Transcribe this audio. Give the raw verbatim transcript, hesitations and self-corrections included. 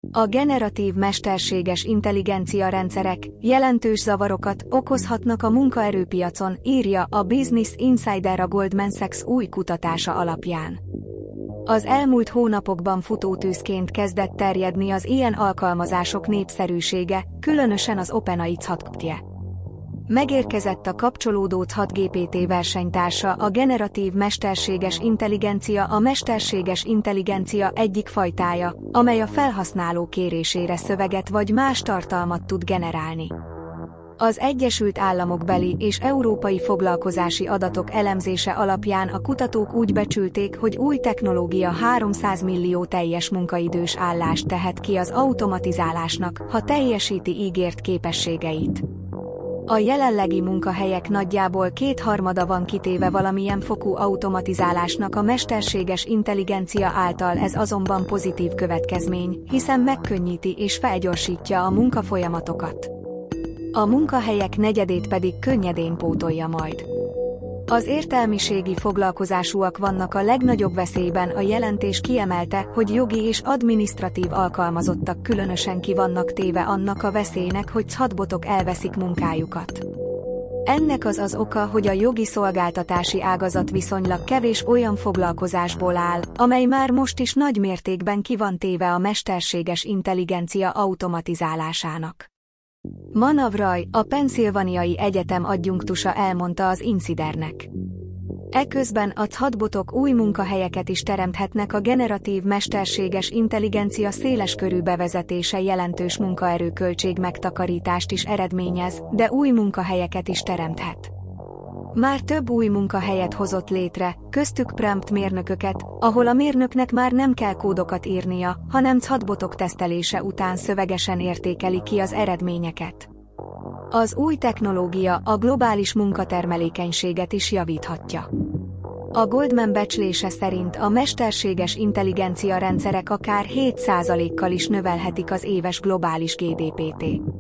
A generatív mesterséges intelligencia rendszerek jelentős zavarokat okozhatnak a munkaerőpiacon, írja a Business Insider a Goldman Sachs új kutatása alapján. Az elmúlt hónapokban futótűzként kezdett terjedni az ilyen alkalmazások népszerűsége, különösen az OpenAI chatbotje. Megérkezett a kapcsolódó ChatGPT versenytársa, a generatív mesterséges intelligencia a mesterséges intelligencia egyik fajtája, amely a felhasználó kérésére szöveget vagy más tartalmat tud generálni. Az Egyesült Államok beli és európai foglalkozási adatok elemzése alapján a kutatók úgy becsülték, hogy új technológia háromszáz millió teljes munkaidős állást tehet ki az automatizálásnak, ha teljesíti ígért képességeit. A jelenlegi munkahelyek nagyjából kétharmada van kitéve valamilyen fokú automatizálásnak a mesterséges intelligencia által, ez azonban pozitív következmény, hiszen megkönnyíti és felgyorsítja a munkafolyamatokat. A munkahelyek negyedét pedig könnyedén pótolja majd. Az értelmiségi foglalkozásúak vannak a legnagyobb veszélyben, a jelentés kiemelte, hogy jogi és adminisztratív alkalmazottak különösen ki vannak téve annak a veszélynek, hogy chatbotok elveszik munkájukat. Ennek az az oka, hogy a jogi szolgáltatási ágazat viszonylag kevés olyan foglalkozásból áll, amely már most is nagy mértékben ki van téve a mesterséges intelligencia automatizálásának. Manav Ray, a Pennsylvaniai Egyetem adjunktusa elmondta az Insidernek. Eközben a chatbotok új munkahelyeket is teremthetnek, a generatív mesterséges intelligencia széleskörű bevezetése jelentős munkaerőköltség megtakarítást is eredményez, de új munkahelyeket is teremthet. Már több új munkahelyet hozott létre, köztük prompt mérnököket, ahol a mérnöknek már nem kell kódokat írnia, hanem chatbotok tesztelése után szövegesen értékeli ki az eredményeket. Az új technológia a globális munkatermelékenységet is javíthatja. A Goldman becslése szerint a mesterséges intelligencia rendszerek akár hét százalékkal is növelhetik az éves globális G D P-t.